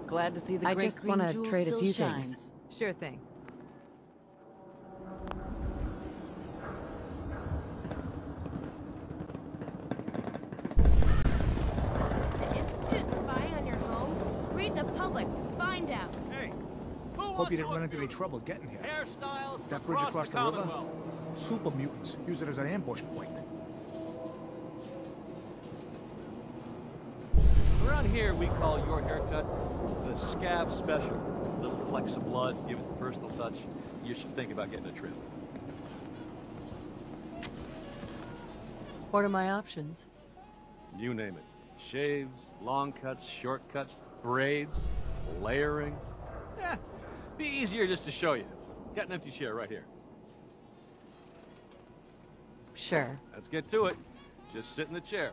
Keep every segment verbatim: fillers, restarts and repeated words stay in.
Glad to see the I great just green want to jewel trade a still few shines. things. Sure thing. The Institute spying on your home? Read the public. Find out. Hey, who Hope wants you didn't to run look into any beautiful? trouble getting here. Hairstyles That bridge across the, the river? Commonwealth. Super mutants use it as an ambush point. Around here, we call your haircut the scab special. A little flecks of blood, give it the personal touch. You should think about getting a trim. What are my options? You name it. Shaves, long cuts, short cuts, braids, layering. Eh, be easier just to show you. Got an empty chair right here. Sure. Let's get to it. Just sit in the chair.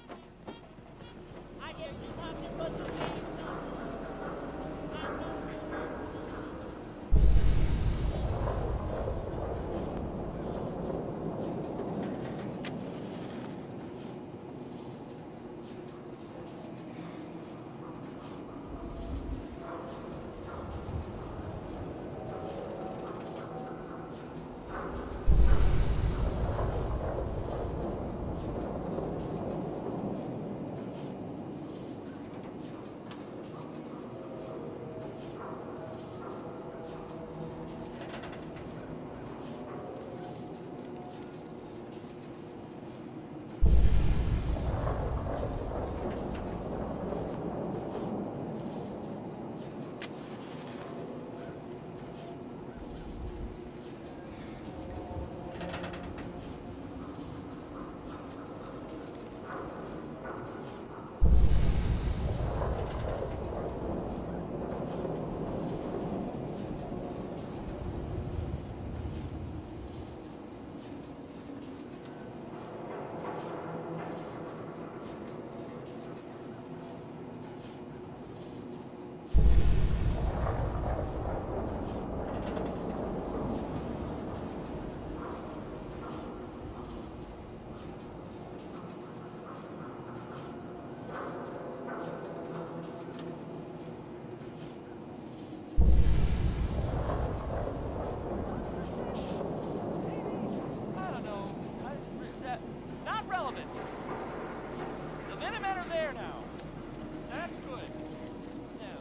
I don't know. I, that, not relevant. The Minutemen are there now. That's good. Now.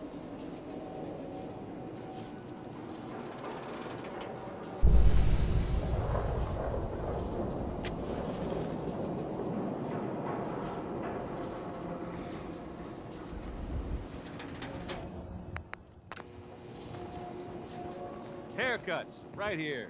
Haircuts, right here.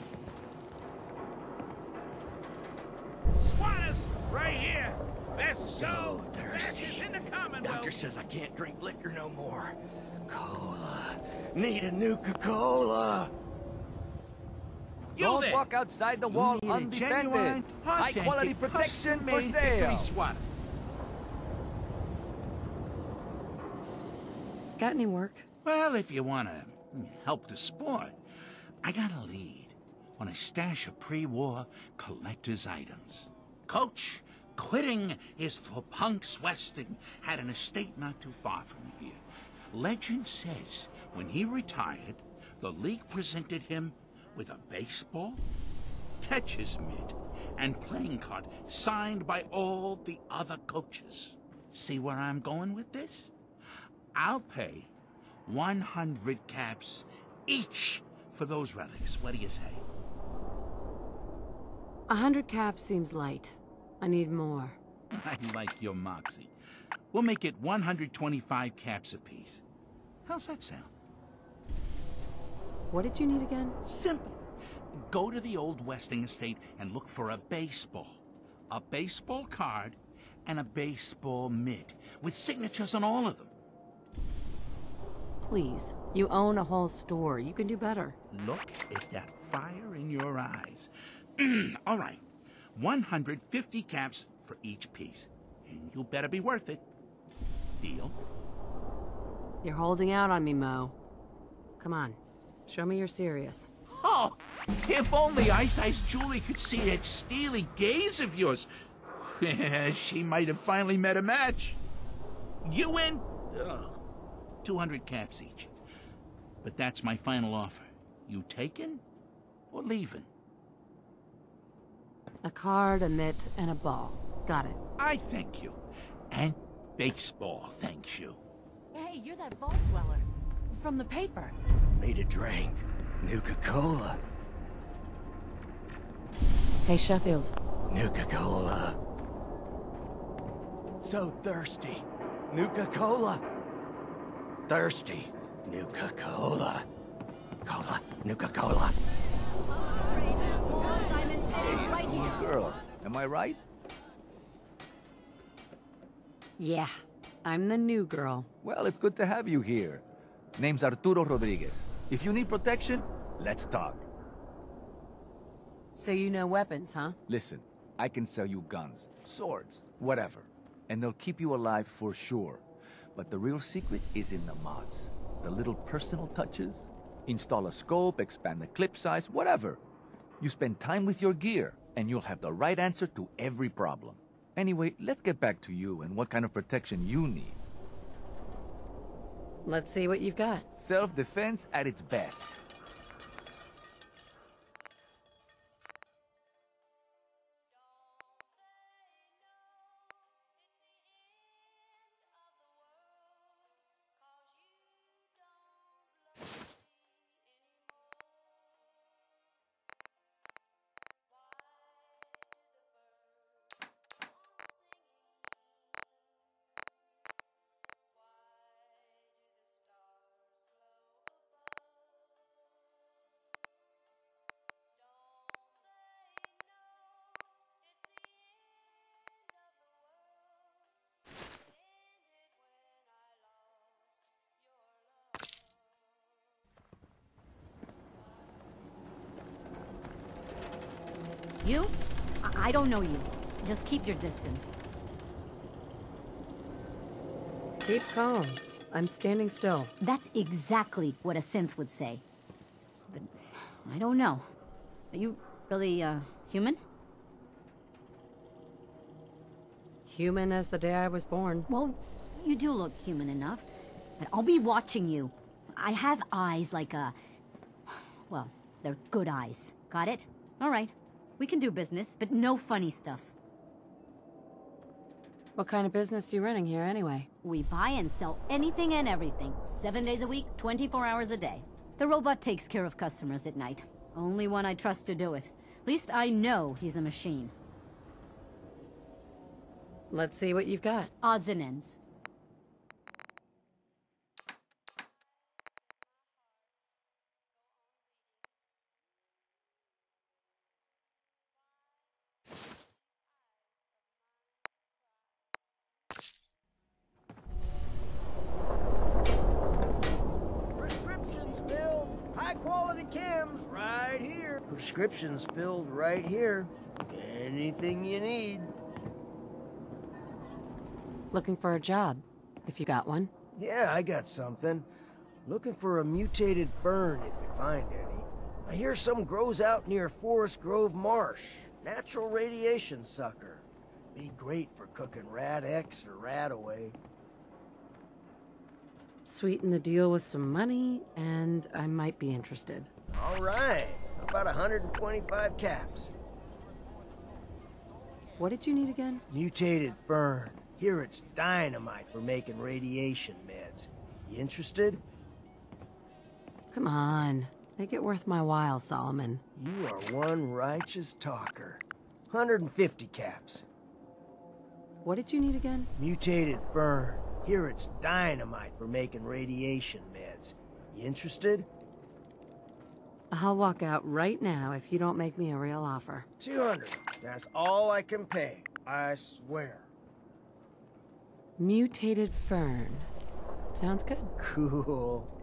Squatters, right here. They're so thirsty. thirsty in the Commonwealth. Doctor says I can't drink liquor no more. Cola. Need a Nuka-Cola. You Don't there. walk outside the wall need a undefended. genuine, High quality authentic, protection for custom-made sale. hickory swatter. Got any work? Well, if you want to help the sport, I got a lead on a stash of pre-war collector's items. Coach, quitting is for punks Westing had an estate not too far from here. Legend says when he retired, the league presented him with a baseball, catcher's mitt, and playing card signed by all the other coaches. See where I'm going with this? I'll pay one hundred caps each for those relics. What do you say? A hundred caps seems light. I need more. I like your moxie. We'll make it one hundred twenty-five caps apiece. How's that sound? What did you need again? Simple. Go to the old Westing estate and look for a baseball. A baseball card and a baseball mitt with signatures on all of them. Please. You own a whole store. You can do better. Look at that fire in your eyes. All right. one hundred fifty caps for each piece. And you better be worth it. Deal? You're holding out on me, Mo. Come on. Show me you're serious. Oh, if only Ice Ice Julie could see that steely gaze of yours. She might have finally met a match. You in? Ugh. two hundred caps each. But that's my final offer. You taking or leaving? A card, a mitt, and a ball. Got it. I thank you. And baseball thanks you. Hey, you're that vault dweller. From the paper. Need a drink. Nuka-Cola. Hey, Sheffield. Nuka-Cola. So thirsty. Nuka-Cola. Thirsty. Nuka-Cola. Cola. Nuka-Cola. Diamond City, right here. Girl, am I right? Yeah, I'm the new girl. Well, it's good to have you here. Name's Arturo Rodriguez. If you need protection, let's talk. So you know weapons, huh? Listen, I can sell you guns, swords, whatever. And they'll keep you alive for sure. But the real secret is in the mods. The little personal touches. Install a scope, expand the clip size, whatever. You spend time with your gear, and you'll have the right answer to every problem. Anyway, let's get back to you and what kind of protection you need. Let's see what you've got. Self-defense at its best. You? I, I don't know you. Just keep your distance. Keep calm. I'm standing still. That's exactly what a synth would say. But I don't know. Are you really, uh, human? Human as the day I was born. Well, you do look human enough. And I'll be watching you. I have eyes like a... Well, they're good eyes. Got it? All right. We can do business, but no funny stuff. What kind of business are you running here anyway? We buy and sell anything and everything. Seven days a week, twenty-four hours a day. The robot takes care of customers at night. Only one I trust to do it. At least I know he's a machine. Let's see what you've got. Odds and ends. Prescriptions filled. High quality chems right here. Prescriptions filled right here. Anything you need. Looking for a job, if you got one. Yeah, I got something. Looking for a mutated fern if you find any. I hear some grows out near Forest Grove Marsh. Natural radiation sucker. Be great for cooking Rat X or Rat Away. Sweeten the deal with some money, and I might be interested. All right. About one hundred twenty-five caps. What did you need again? Mutated fern. Here it's dynamite for making radiation meds. You interested? Come on. Make it worth my while, Solomon. You are one righteous talker. one hundred fifty caps. What did you need again? Mutated fern. Here it's dynamite for making radiation meds. You interested? I'll walk out right now if you don't make me a real offer. two hundred. That's all I can pay. I swear. Mutated fern. Sounds good. Cool.